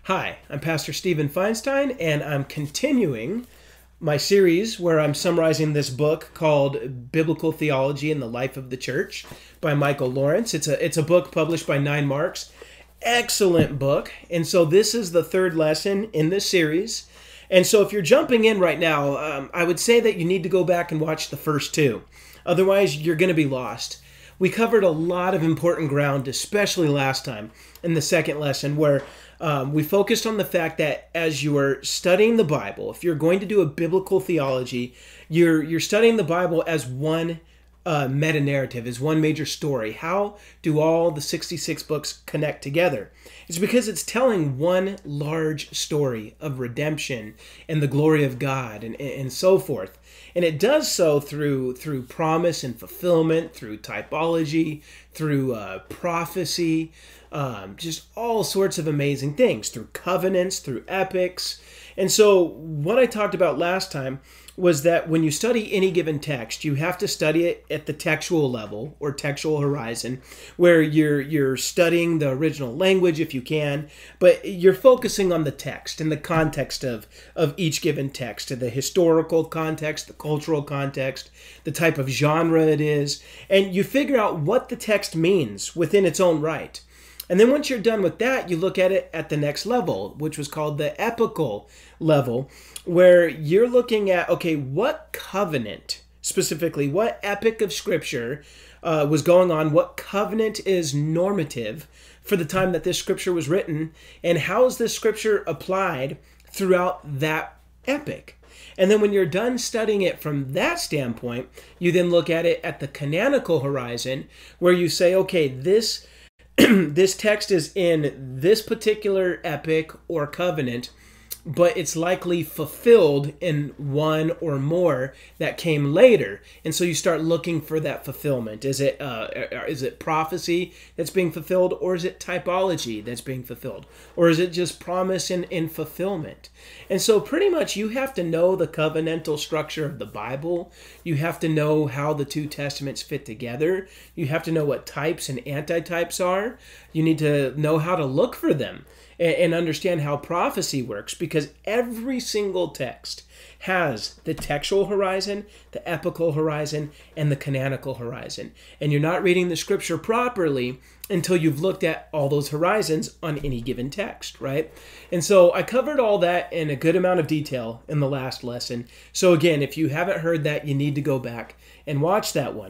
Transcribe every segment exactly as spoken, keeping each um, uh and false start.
Hi, I'm Pastor Stephen Feinstein, and I'm continuing my series where I'm summarizing this book called Biblical Theology in the Life of the Church by Michael Lawrence. It's a, it's a book published by Nine Marks. Excellent book. And so this is the third lesson in this series. And so if you're jumping in right now, um, I would say that you need to go back and watch the first two. Otherwise, you're going to be lost. We covered a lot of important ground, especially last time in the second lesson, where um, we focused on the fact that as you are studying the Bible, if you're going to do a biblical theology, you're you're studying the Bible as one uh, meta-narrative, as one major story. How do all the sixty-six books connect together? It's because it's telling one large story of redemption and the glory of God and, and so forth. And it does so through through promise and fulfillment, through typology, through uh, prophecy, um, just all sorts of amazing things, through covenants, through epics. And so what I talked about last time was that when you study any given text, you have to study it at the textual level or textual horizon, where you're you're studying the original language if you can, but you're focusing on the text and the context of, of each given text, the historical context, the cultural context, the type of genre it is, and you figure out what the text means within its own right. And then once you're done with that, you look at it at the next level, which was called the epical level, where you're looking at, okay, what covenant, specifically, what epic of Scripture uh, was going on, what covenant is normative for the time that this Scripture was written, and how is this Scripture applied throughout that epic? And then when you're done studying it from that standpoint, you then look at it at the canonical horizon, where you say, okay, this this text is in this particular epic or covenant, but it's likely fulfilled in one or more that came later. And so you start looking for that fulfillment. Is it uh, is it prophecy that's being fulfilled, or is it typology that's being fulfilled? Or is it just promise and, and fulfillment? And so pretty much you have to know the covenantal structure of the Bible. You have to know how the two testaments fit together. You have to know what types and antitypes are. You need to know how to look for them and understand how prophecy works, because every single text has the textual horizon, the epical horizon, and the canonical horizon. And you're not reading the Scripture properly until you've looked at all those horizons on any given text, right? And so I covered all that in a good amount of detail in the last lesson. So again, if you haven't heard that, you need to go back and watch that one.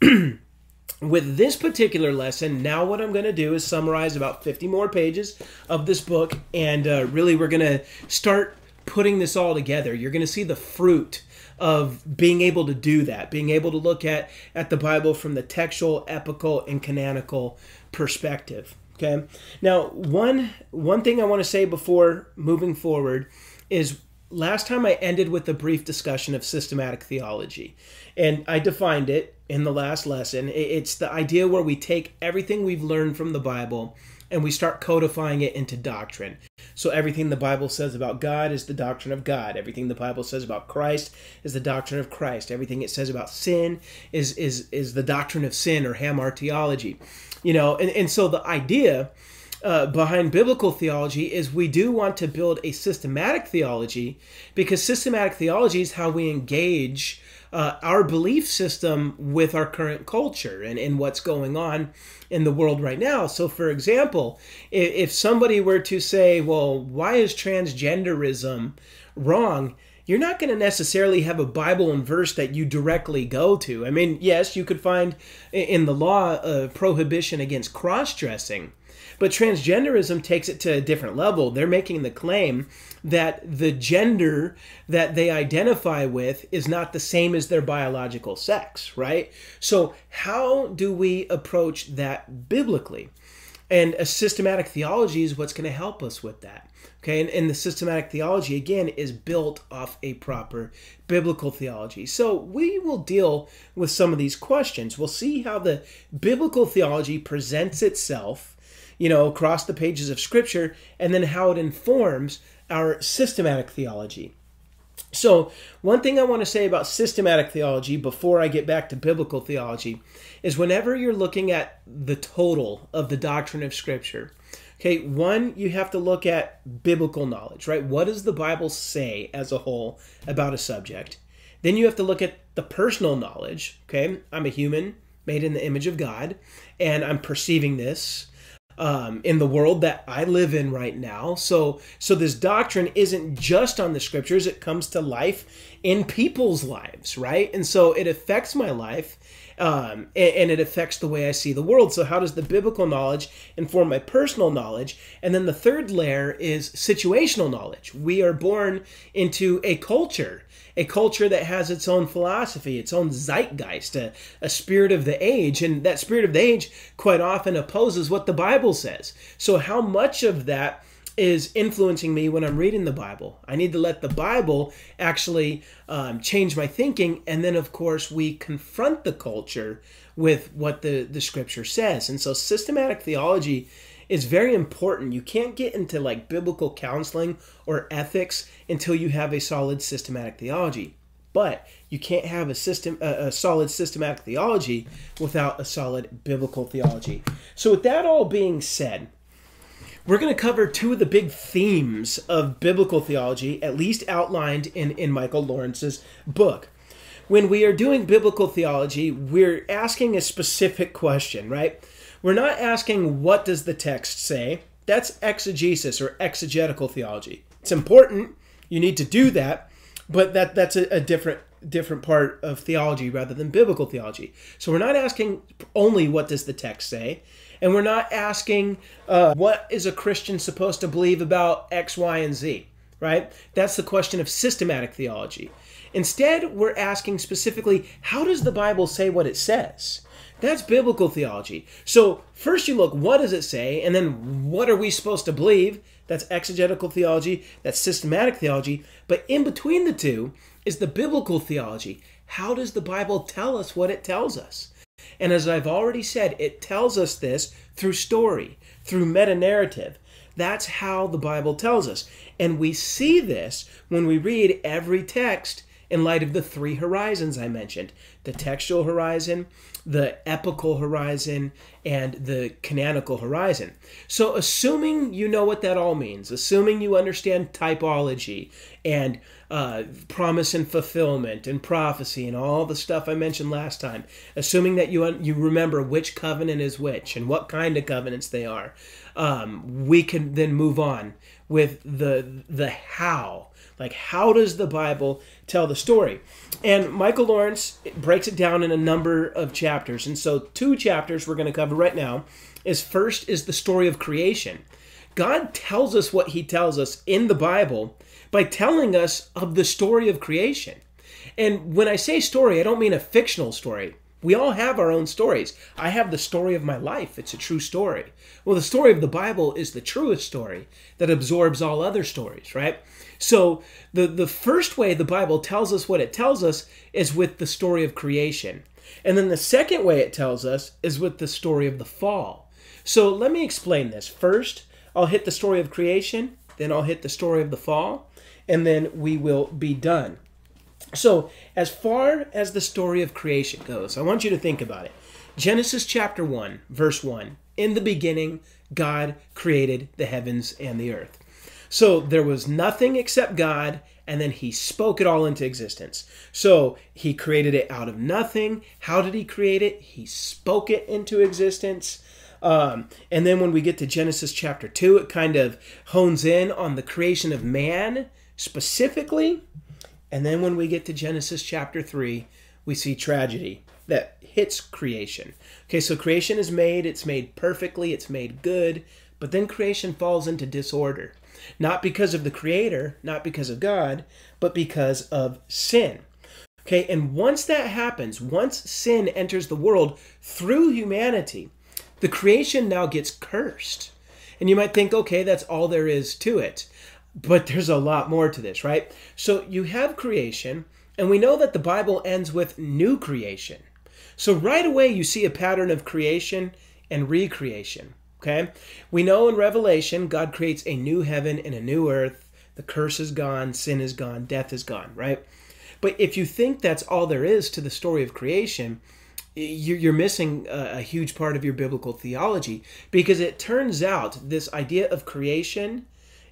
With this particular lesson, now what I'm going to do is summarize about fifty more pages of this book, and uh, really we're going to start putting this all together. You're going to see the fruit of being able to do that, being able to look at, at the Bible from the textual, epical, and canonical perspective. Okay. Now, one, one thing I want to say before moving forward is last time I ended with a brief discussion of systematic theology, and I defined it in the last lesson. It's the idea where we take everything we've learned from the Bible and we start codifying it into doctrine. So everything the Bible says about God is the doctrine of God. Everything the Bible says about Christ is the doctrine of Christ. Everything it says about sin is is is the doctrine of sin, or hamartiology. You know, and, and so the idea Uh, behind biblical theology is we do want to build a systematic theology, because systematic theology is how we engage uh, our belief system with our current culture and, and what's going on in the world right now. So for example, if, if somebody were to say, well, why is transgenderism wrong? You're not going to necessarily have a Bible and verse that you directly go to. I mean, yes, you could find in the law a prohibition against cross-dressing, but transgenderism takes it to a different level. They're making the claim that the gender that they identify with is not the same as their biological sex, right? So how do we approach that biblically? And a systematic theology is what's going to help us with that. Okay, and, and the systematic theology, again, is built off a proper biblical theology. So we will deal with some of these questions. We'll see how the biblical theology presents itself, you know, across the pages of Scripture, and then how it informs our systematic theology. So one thing I want to say about systematic theology before I get back to biblical theology is whenever you're looking at the total of the doctrine of Scripture, Okay, one, you have to look at biblical knowledge, right? What does the Bible say as a whole about a subject? Then you have to look at the personal knowledge, okay? I'm a human made in the image of God, and I'm perceiving this um, in the world that I live in right now. So, so this doctrine isn't just on the scriptures, it comes to life in people's lives, right? And so it affects my life. Um, and, and it affects the way I see the world. So how does the biblical knowledge inform my personal knowledge? And then the third layer is situational knowledge. We are born into a culture, a culture that has its own philosophy, its own zeitgeist, a, a spirit of the age. And that spirit of the age quite often opposes what the Bible says. So how much of that is influencing me when I'm reading the Bible? I need to let the Bible actually um, change my thinking. And then, of course, we confront the culture with what the, the scripture says. And so systematic theology is very important. You can't get into like biblical counseling or ethics until you have a solid systematic theology. But you can't have a system, a, a solid systematic theology without a solid biblical theology. So with that all being said, we're going to cover two of the big themes of biblical theology, at least outlined in, in Michael Lawrence's book. When we are doing biblical theology, we're asking a specific question, right? We're not asking, what does the text say? That's exegesis or exegetical theology. It's important. You need to do that, but that, that's a, a different different part of theology rather than biblical theology. So we're not asking only what does the text say, and we're not asking uh, what is a Christian supposed to believe about X, Y, and Z, right? That's the question of systematic theology. Instead, we're asking specifically, how does the Bible say what it says? That's biblical theology. So first you look, what does it say? And then what are we supposed to believe? That's exegetical theology. That's systematic theology. But in between the two is the biblical theology. How does the Bible tell us what it tells us? And as I've already said, it tells us this through story, through meta-narrative. That's how the Bible tells us. And we see this when we read every text in light of the three horizons I mentioned. The textual horizon, the epical horizon, and the canonical horizon. So assuming you know what that all means, assuming you understand typology and uh, promise and fulfillment and prophecy and all the stuff I mentioned last time, assuming that you you remember which covenant is which and what kind of covenants they are, um, we can then move on with the the how. Like, how does the Bible tell the story? And Michael Lawrence breaks it down in a number of chapters. And so two chapters we're going to cover right now is first is the story of creation. God tells us what he tells us in the Bible by telling us of the story of creation. And when I say story, I don't mean a fictional story. We all have our own stories. I have the story of my life. It's a true story. Well, the story of the Bible is the truest story that absorbs all other stories, right? So the, the first way the Bible tells us what it tells us is with the story of creation. And then the second way it tells us is with the story of the fall. So let me explain this. First, I'll hit the story of creation, then I'll hit the story of the fall, and then we will be done. So as far as the story of creation goes, I want you to think about it. Genesis chapter one, verse one. In the beginning, God created the heavens and the earth. So there was nothing except God, and then he spoke it all into existence. So he created it out of nothing. How did he create it? He spoke it into existence. Um, and then when we get to Genesis chapter two, it kind of hones in on the creation of man specifically. And then when we get to Genesis chapter three, we see tragedy that hits creation. Okay, so creation is made, it's made perfectly, it's made good, but then creation falls into disorder. Not because of the Creator, not because of God, but because of sin. Okay, and once that happens, once sin enters the world through humanity, the creation now gets cursed. And you might think, okay, that's all there is to it. But there's a lot more to this, right? So you have creation, and we know that the Bible ends with new creation. So right away you see a pattern of creation and recreation, okay? We know in Revelation, God creates a new heaven and a new earth. The curse is gone, sin is gone, death is gone, right? But if you think that's all there is to the story of creation, you're missing a huge part of your biblical theology, because it turns out this idea of creation,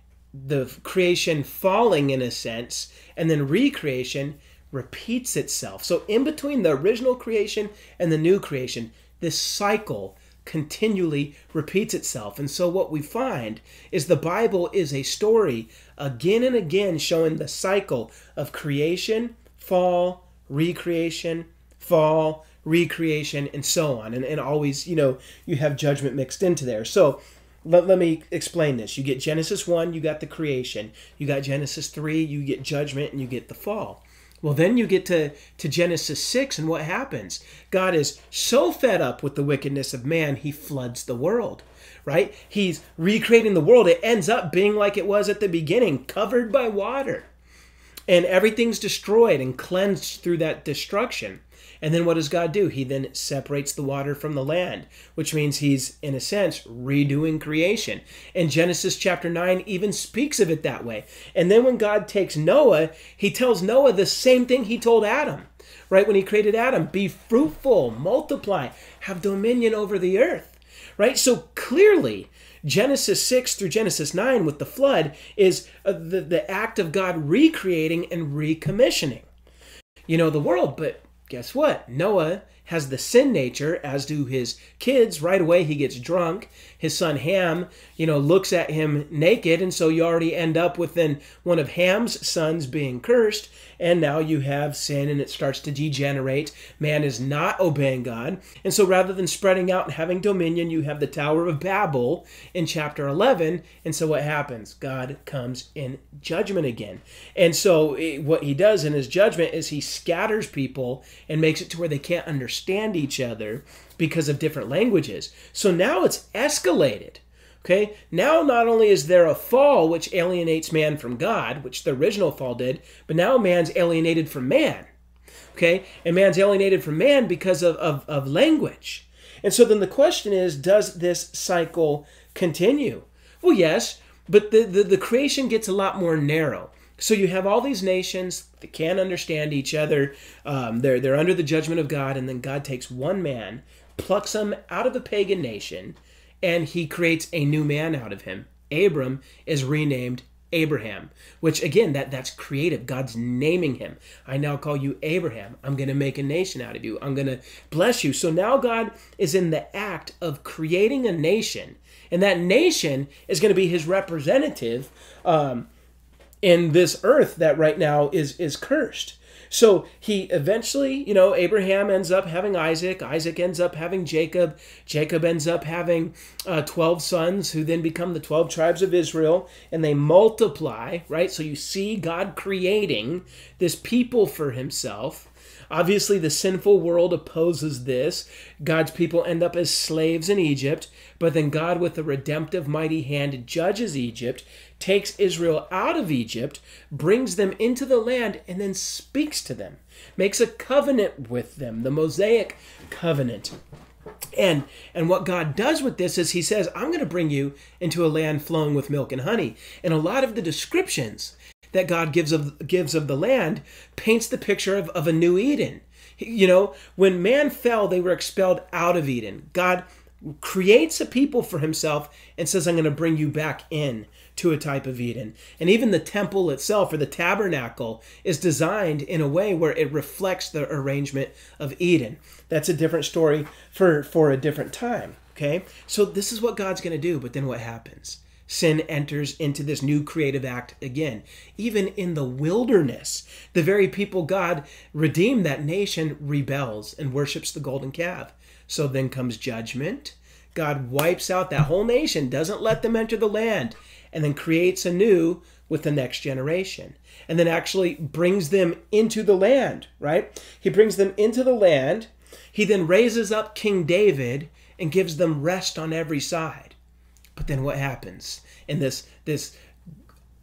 the creation falling in a sense, and then recreation repeats itself. So in between the original creation and the new creation, this cycle continually repeats itself. And so what we find is the Bible is a story again and again showing the cycle of creation, fall, recreation, fall, recreation, and so on. And, and always, you know, you have judgment mixed into there. So let, let me explain this. You get Genesis one, you got the creation. You got Genesis three, you get judgment, and you get the fall. Well, then you get to, to Genesis six, and what happens? God is so fed up with the wickedness of man, he floods the world, right? He's recreating the world. It ends up being like it was at the beginning, covered by water. And everything's destroyed and cleansed through that destruction. And then what does God do? He then separates the water from the land, which means he's, in a sense, redoing creation. And Genesis chapter nine even speaks of it that way. And then when God takes Noah, he tells Noah the same thing he told Adam, right? When he created Adam, be fruitful, multiply, have dominion over the earth, right? So clearly, Genesis six through Genesis nine with the flood is uh, the, the act of God recreating and recommissioning, you know, the world. But guess what? Noah has the sin nature, as do his kids. Right away, he gets drunk. His son Ham, you know, looks at him naked, and so you already end up with then one of Ham's sons being cursed, and now you have sin, and it starts to degenerate. Man is not obeying God, and so rather than spreading out and having dominion, you have the Tower of Babel in chapter eleven, and so what happens? God comes in judgment again. And so it, what he does in his judgment is he scatters people and makes it to where they can't understand each other because of different languages. So now it's escalated. Okay, now not only is there a fall which alienates man from God, which the original fall did, but now man's alienated from man. Okay, and man's alienated from man because of, of, of language. And so then the question is, does this cycle continue? Well, yes, but the, the, the creation gets a lot more narrow. So you have all these nations that can't understand each other. Um, they're, they're under the judgment of God, and then God takes one man, plucks him out of the pagan nation, and he creates a new man out of him. Abram is renamed Abraham, which again, that, that's creative. God's naming him. I now call you Abraham. I'm going to make a nation out of you. I'm going to bless you. So now God is in the act of creating a nation, and that nation is going to be his representative um, in this earth that right now is, is cursed. So he eventually, you know, Abraham ends up having Isaac. Isaac ends up having Jacob. Jacob ends up having uh, twelve sons who then become the twelve tribes of Israel, and they multiply, right? So you see God creating this people for himself. Obviously, the sinful world opposes this. God's people end up as slaves in Egypt, but then God, with a redemptive mighty hand, judges Egypt, takes Israel out of Egypt, brings them into the land, and then speaks to them, makes a covenant with them, the Mosaic covenant. And, and what God does with this is he says, I'm going to bring you into a land flowing with milk and honey. And a lot of the descriptions that God gives of gives of the land paints the picture of, of a new Eden. You know, when man fell, they were expelled out of Eden. God creates a people for himself and says, I'm going to bring you back in to a type of Eden. And even the temple itself, or the tabernacle, is designed in a way where it reflects the arrangement of Eden. That's a different story for, for a different time. Okay? So this is what God's going to do, but then what happens? Sin enters into this new creative act again. Even in the wilderness, the very people God redeemed, that nation, rebels and worships the golden calf. So then comes judgment. God wipes out that whole nation, doesn't let them enter the land, and then creates anew with the next generation. And then actually brings them into the land, right? He brings them into the land. He then raises up King David and gives them rest on every side. But then what happens in this, this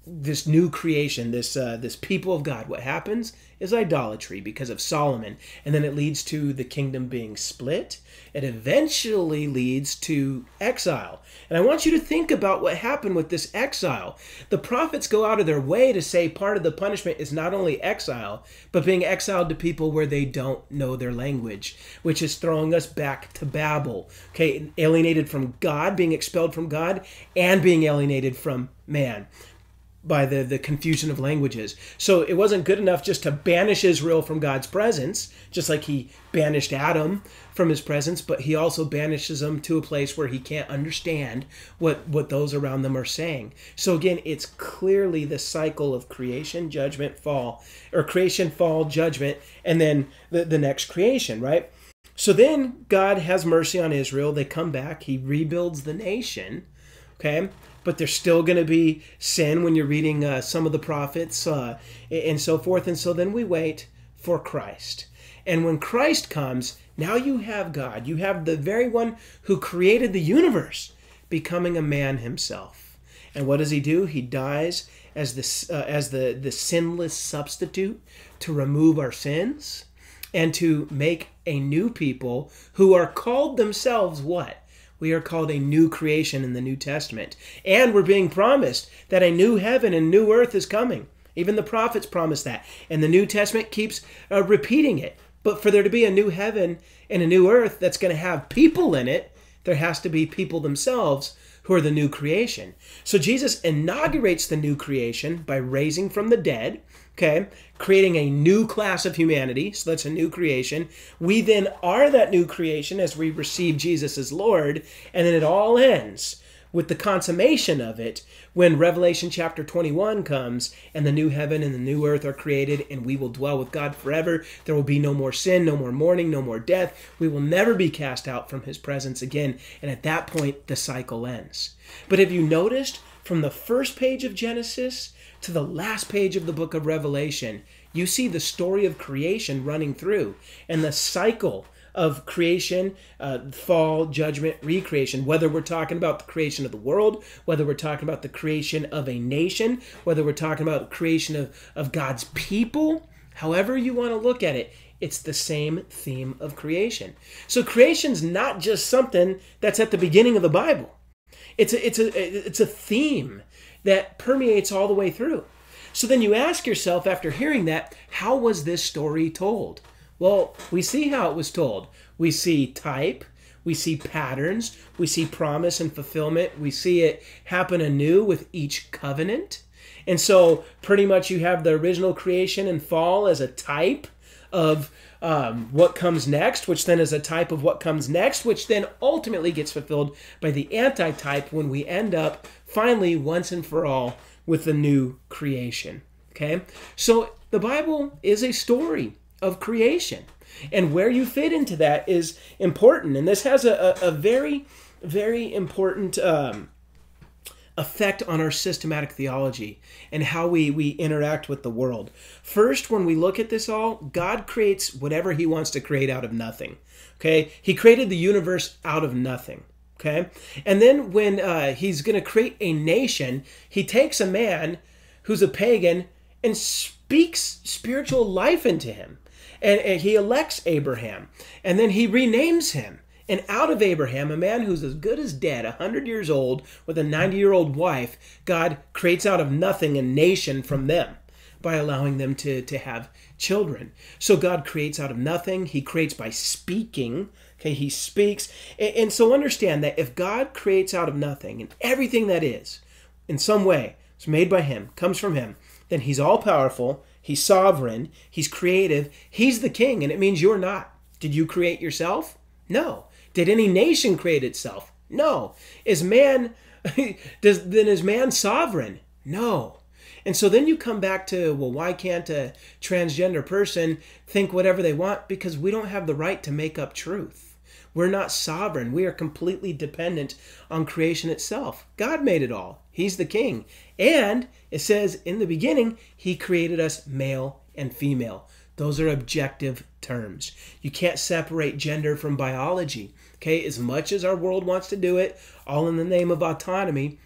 this new creation, this uh, this people of God, what happens is idolatry because of Solomon, and then it leads to the kingdom being split. It eventually leads to exile. And I want you to think about what happened with this exile. The prophets go out of their way to say part of the punishment is not only exile, but being exiled to people where they don't know their language, which is throwing us back to Babel. Okay, alienated from God, being expelled from God, and being alienated from man by the, the confusion of languages. So it wasn't good enough just to banish Israel from God's presence, just like he banished Adam from his presence, but he also banishes them to a place where he can't understand what, what those around them are saying. So again, it's clearly the cycle of creation, judgment, fall, or creation, fall, judgment, and then the, the next creation, right? So then God has mercy on Israel. They come back. He rebuilds the nation, okay? But there's still going to be sin when you're reading uh, some of the prophets uh, and so forth. And so then we wait for Christ. And when Christ comes, now you have God. You have the very one who created the universe becoming a man himself. And what does he do? He dies as the, uh, as the, the sinless substitute to remove our sins and to make a new people who are called themselves what? We are called a new creation in the New Testament. And we're being promised that a new heaven and new earth is coming. Even the prophets promise that. And the New Testament keeps uh, repeating it. But for there to be a new heaven and a new earth that's going to have people in it, there has to be people themselves who are the new creation. So Jesus inaugurates the new creation by raising from the dead, okay, creating a new class of humanity. So that's a new creation. We then are that new creation as we receive Jesus as Lord, and then it all ends with the consummation of it when Revelation chapter twenty-one comes and the new heaven and the new earth are created and we will dwell with God forever. There will be no more sin, no more mourning, no more death. We will never be cast out from his presence again. And at that point, the cycle ends. But have you noticed from the first page of Genesis to the last page of the book of Revelation, you see the story of creation running through and the cycle of creation, uh, fall, judgment, recreation, whether we're talking about the creation of the world, whether we're talking about the creation of a nation, whether we're talking about the creation of, of God's people, however you want to look at it, it's the same theme of creation. So creation's not just something that's at the beginning of the Bible. It's a, it's a, it's a theme that permeates all the way through. So then you ask yourself after hearing that, how was this story told? Well, we see how it was told. We see type, we see patterns, we see promise and fulfillment. We see it happen anew with each covenant. And so pretty much you have the original creation and fall as a type of um, what comes next, which then is a type of what comes next, which then ultimately gets fulfilled by the antitype when we end up finally once and for all with the new creation. Okay? So the Bible is a story of creation. And where you fit into that is important. And this has a, a, a very, very important um, effect on our systematic theology and how we, we interact with the world. First, when we look at this all, God creates whatever he wants to create out of nothing. Okay? He created the universe out of nothing. Okay? And then when uh, he's going to create a nation, he takes a man who's a pagan and speaks spiritual life into him. And, and he elects Abraham. And then he renames him. And out of Abraham, a man who's as good as dead, one hundred years old, with a ninety-year-old wife, God creates out of nothing a nation from them by allowing them to, to have children. So God creates out of nothing. He creates by speaking. Okay, he speaks. And, and so understand that if God creates out of nothing, and everything that is, in some way, is made by him, comes from him, then he's all-powerful, he's sovereign, he's creative, he's the king, and it means you're not. Did you create yourself? No. Did any nation create itself? No. Is man, does, then is man sovereign? No. And so then you come back to, well, why can't a transgender person think whatever they want? Because we don't have the right to make up truth. We're not sovereign. We are completely dependent on creation itself. God made it all. He's the king. And it says in the beginning, he created us male and female. Those are objective terms. You can't separate gender from biology. Okay, as much as our world wants to do it, all in the name of autonomy,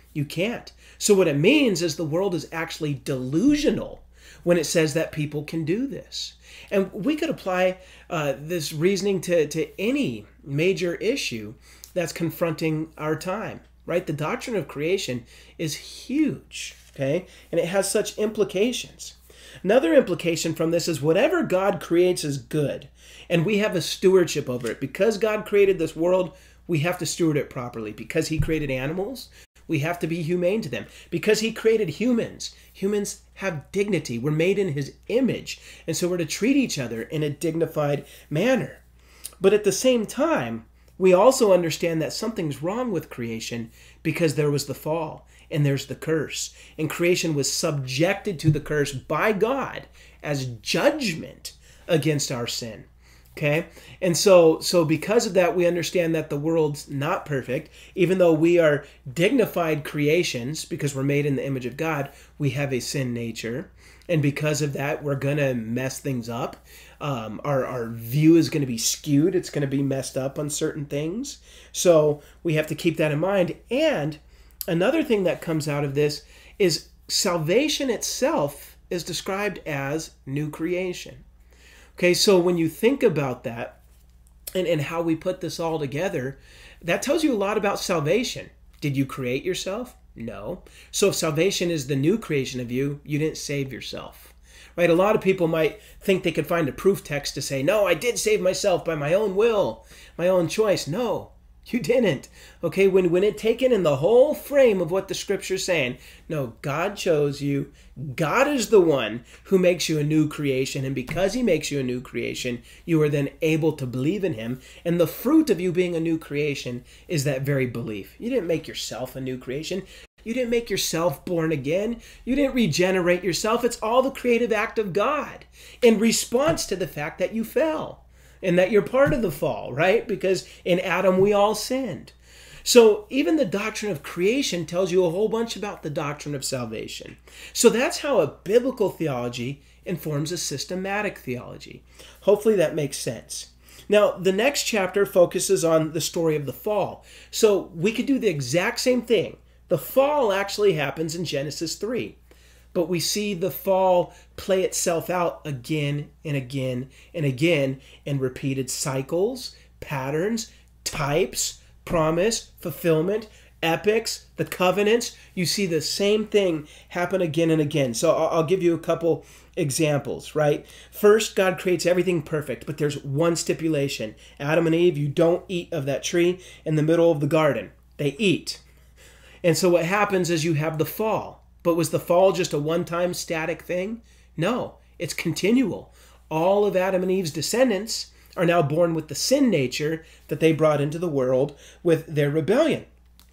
You can't. So what it means is the world is actually delusional when it says that people can do this. And we could apply uh, this reasoning to, to any major issue that's confronting our time, right? The doctrine of creation is huge, okay? And it has such implications. Another implication from this is whatever God creates is good, and we have a stewardship over it. Because God created this world, we have to steward it properly. Because he created animals, we have to be humane to them. Because he created humans, humans have dignity. We're made in his image, and so we're to treat each other in a dignified manner. But at the same time, we also understand that something's wrong with creation because there was the fall and there's the curse. And creation was subjected to the curse by God as judgment against our sin. Okay? And so, so because of that, we understand that the world's not perfect. Even though we are dignified creations because we're made in the image of God, we have a sin nature. And because of that, we're going to mess things up. Um, our, our view is going to be skewed. It's going to be messed up on certain things. So we have to keep that in mind. And another thing that comes out of this is salvation itself is described as new creation. Okay, so when you think about that and, and how we put this all together, that tells you a lot about salvation. Did you create yourself? No. So if salvation is the new creation of you, you didn't save yourself. Right? A lot of people might think they could find a proof text to say, no, I did save myself by my own will, my own choice. No, you didn't. Okay, when, when it taken in the whole frame of what the scripture's saying, no, God chose you. God is the one who makes you a new creation. And because he makes you a new creation, you are then able to believe in him. And the fruit of you being a new creation is that very belief. You didn't make yourself a new creation. You didn't make yourself born again. You didn't regenerate yourself. It's all the creative act of God in response to the fact that you fell and that you're part of the fall, right? Because in Adam, we all sinned. So even the doctrine of creation tells you a whole bunch about the doctrine of salvation. So that's how a biblical theology informs a systematic theology. Hopefully that makes sense. Now, the next chapter focuses on the story of the fall. So we could do the exact same thing. The fall actually happens in Genesis three. But we see the fall play itself out again and again and again in repeated cycles, patterns, types, promise, fulfillment, epics, the covenants. You see the same thing happen again and again. So I'll give you a couple examples, right? First, God creates everything perfect, but there's one stipulation. Adam and Eve, you don't eat of that tree in the middle of the garden. They eat. And so what happens is you have the fall. But was the fall just a one-time static thing? No, it's continual. All of Adam and Eve's descendants are now born with the sin nature that they brought into the world with their rebellion.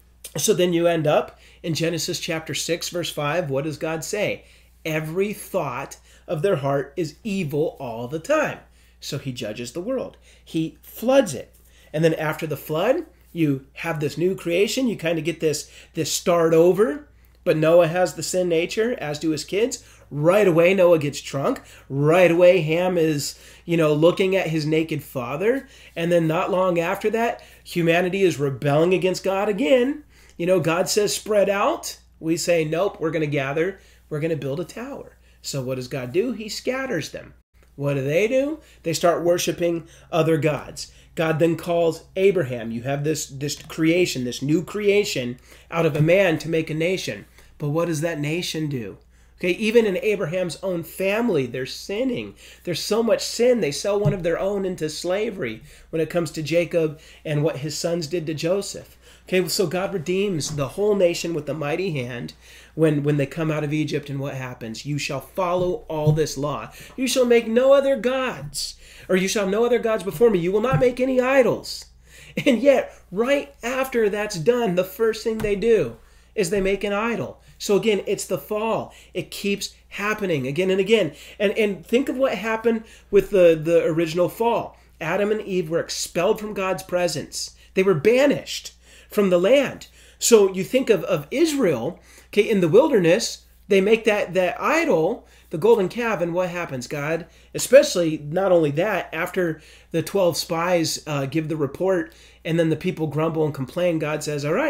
So then you end up in Genesis chapter six, verse five. What does God say? Every thought of their heart is evil all the time. So he judges the world. He floods it. And then after the flood, you have this new creation. You kind of get this, this start over. But Noah has the sin nature, as do his kids. Right away, Noah gets drunk. Right away, Ham is, you know, looking at his naked father. And then not long after that, humanity is rebelling against God again. You know, God says, spread out. We say, nope, we're going to gather. We're going to build a tower. So what does God do? He scatters them. What do they do? They start worshiping other gods. God then calls Abraham. You have this, this creation, this new creation out of a man to make a nation. But what does that nation do? Okay, even in Abraham's own family, they're sinning. There's so much sin, they sell one of their own into slavery when it comes to Jacob and what his sons did to Joseph. Okay, so God redeems the whole nation with a mighty hand when, when they come out of Egypt, and what happens? You shall follow all this law. You shall make no other gods, or you shall have no other gods before me. You will not make any idols. And yet, right after that's done, the first thing they do is they make an idol. So again, it's the fall. It keeps happening again and again. And, and think of what happened with the, the original fall. Adam and Eve were expelled from God's presence. They were banished from the land. So you think of, of Israel, okay, in the wilderness, they make that, that idol, the golden calf, and what happens? God, especially not only that, after the twelve spies uh, give the report and then the people grumble and complain, God says, all right,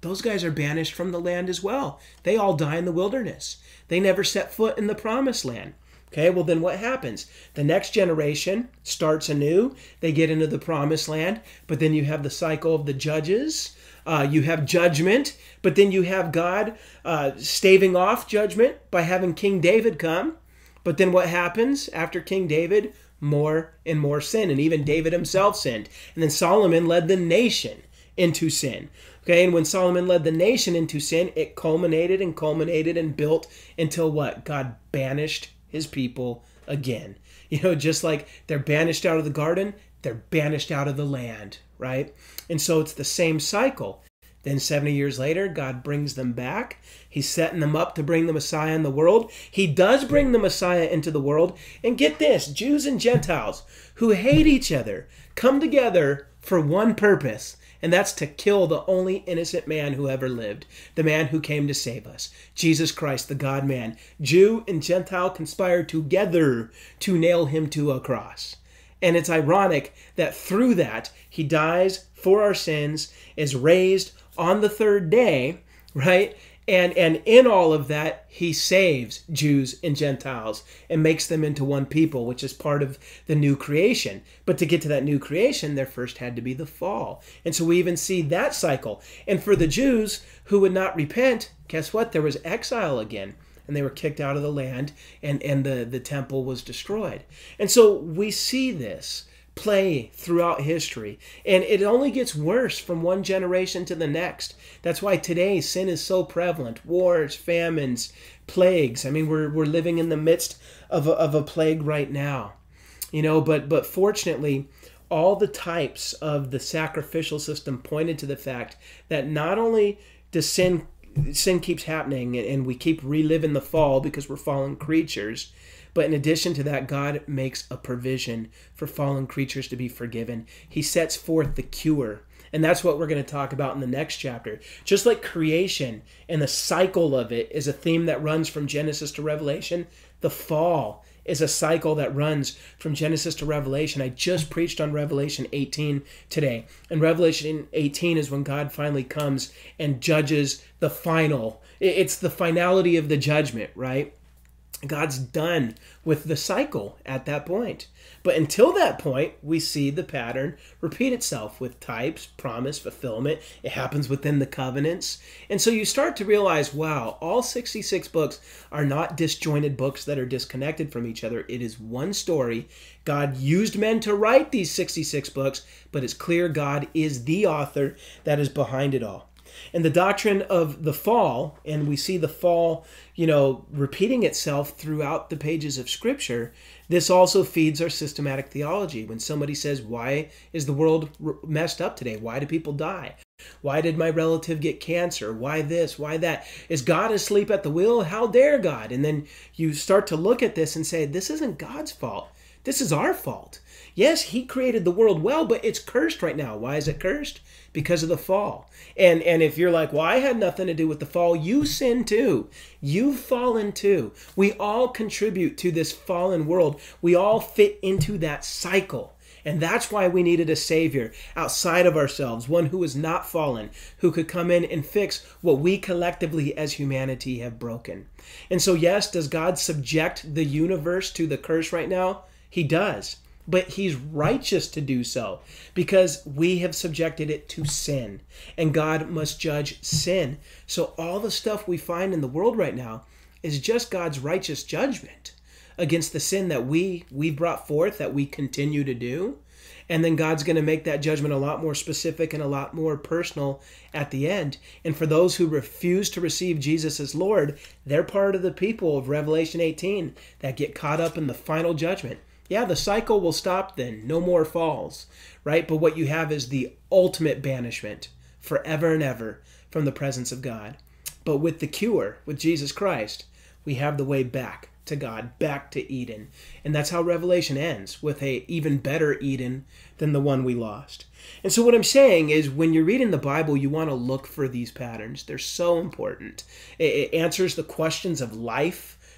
those guys are banished from the land as well. They all die in the wilderness. They never set foot in the promised land. Okay, well then what happens? The next generation starts anew. They get into the promised land, but then you have the cycle of the judges. Uh, you have judgment, but then you have God uh, staving off judgment by having King David come. But then what happens after King David? More and more sin, and even David himself sinned. And then Solomon led the nation into sin. Okay, and when Solomon led the nation into sin, it culminated and culminated and built until what? God banished his people again. You know, just like they're banished out of the garden, they're banished out of the land, right? And so it's the same cycle. Then seventy years later, God brings them back. He's setting them up to bring the Messiah in the world. He does bring the Messiah into the world. And get this, Jews and Gentiles who hate each other come together for one purpose, and that's to kill the only innocent man who ever lived, the man who came to save us, Jesus Christ, the God-man. Jew and Gentile conspire together to nail him to a cross. And it's ironic that through that, he dies for our sins, is raised on the third day, right? And and in all of that, he saves Jews and Gentiles and makes them into one people, which is part of the new creation. But to get to that new creation, there first had to be the fall. And so we even see that cycle. And for the Jews who would not repent, guess what? There was exile again. And they were kicked out of the land, and, and the, the temple was destroyed. And so we see this play throughout history, and it only gets worse from one generation to the next. That's why today sin is so prevalent. Wars, famines, plagues. I mean, we're we're living in the midst of a, of a plague right now, you know. But but fortunately, all the types of the sacrificial system pointed to the fact that not only does sin sin keeps happening, and we keep reliving the fall because we're fallen creatures, but in addition to that, God makes a provision for fallen creatures to be forgiven. He sets forth the cure. And that's what we're going to talk about in the next chapter. Just like creation and the cycle of it is a theme that runs from Genesis to Revelation, the fall is a cycle that runs from Genesis to Revelation. I just preached on Revelation eighteen today. And Revelation eighteen is when God finally comes and judges the final. It's the finality of the judgment, right? God's done with the cycle at that point. But until that point, we see the pattern repeat itself with types, promise, fulfillment. It happens within the covenants. And so you start to realize, wow, all sixty-six books are not disjointed books that are disconnected from each other. It is one story. God used men to write these sixty-six books, but it's clear God is the author that is behind it all. And the doctrine of the fall, and we see the fall, you know, repeating itself throughout the pages of Scripture, this also feeds our systematic theology. When somebody says, why is the world messed up today? Why do people die? Why did my relative get cancer? Why this? Why that? Is God asleep at the wheel? How dare God? And then you start to look at this and say, this isn't God's fault. This is our fault. Yes, he created the world well, but it's cursed right now. Why is it cursed? Because of the fall. And and if you're like, well, I had nothing to do with the fall, you sin too. You've fallen too. We all contribute to this fallen world. We all fit into that cycle. And that's why we needed a Savior outside of ourselves, one who is not fallen, who could come in and fix what we collectively as humanity have broken. And so, yes, does God subject the universe to the curse right now? He does. But he's righteous to do so because we have subjected it to sin, and God must judge sin. So all the stuff we find in the world right now is just God's righteous judgment against the sin that we we brought forth, that we continue to do. And then God's going to make that judgment a lot more specific and a lot more personal at the end. And for those who refuse to receive Jesus as Lord, they're part of the people of Revelation eighteen that get caught up in the final judgment. Yeah, the cycle will stop then. No more falls, right? But what you have is the ultimate banishment forever and ever from the presence of God. But with the cure, with Jesus Christ, we have the way back to God, back to Eden. And that's how Revelation ends, with a even better Eden than the one we lost. And so what I'm saying is, when you're reading the Bible, you want to look for these patterns. They're so important. It answers the questions of life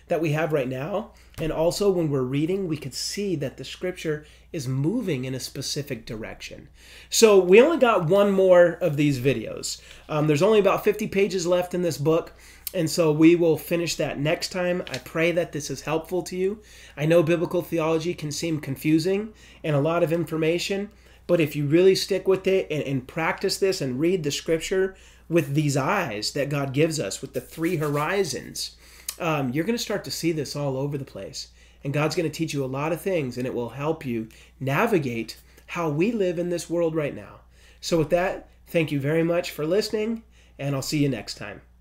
that we have right now. And also when we're reading, we could see that the scripture is moving in a specific direction. So we only got one more of these videos. Um, there's only about fifty pages left in this book. And so we will finish that next time. I pray that this is helpful to you. I know biblical theology can seem confusing and a lot of information, but if you really stick with it and, and practice this and read the scripture with these eyes that God gives us, with the three horizons, um, you're going to start to see this all over the place. And God's going to teach you a lot of things, and it will help you navigate how we live in this world right now. So with that, thank you very much for listening, and I'll see you next time.